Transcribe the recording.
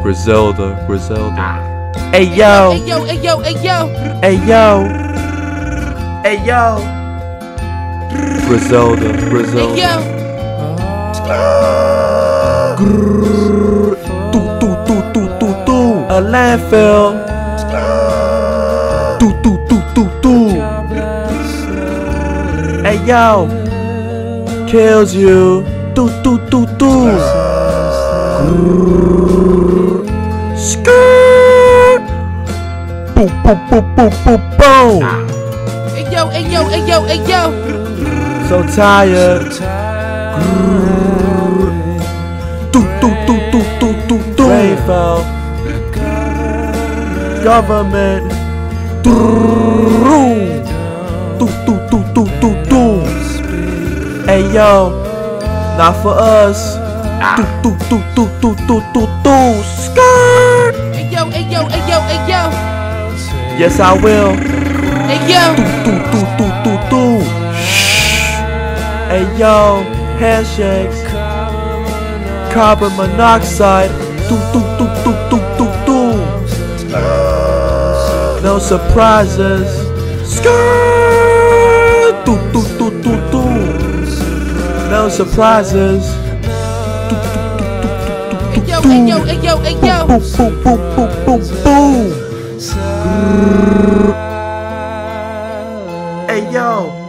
Griselda, Griselda. Hey yo, Hey yo, hey yo, hey yo. hey yo, hey yo. Griselda, Hey Griselda. yo. A landfill. Hey yo, kills you. Skirt. Boom, boom, boom, boom, boom, boom. Hey yo, hey yo, hey yo, hey yo. So tired. Rain fell. Government. Hey yo, not for us. Skirt. Hey yo, hey yo, hey yo, hey yo. Yes, I will. Hey yo. Hey yo, handshakes. Carbon monoxide. No surprises. Skirt. No surprises. Hey yo, hey yo, hey yo, hey yo. Hey yo.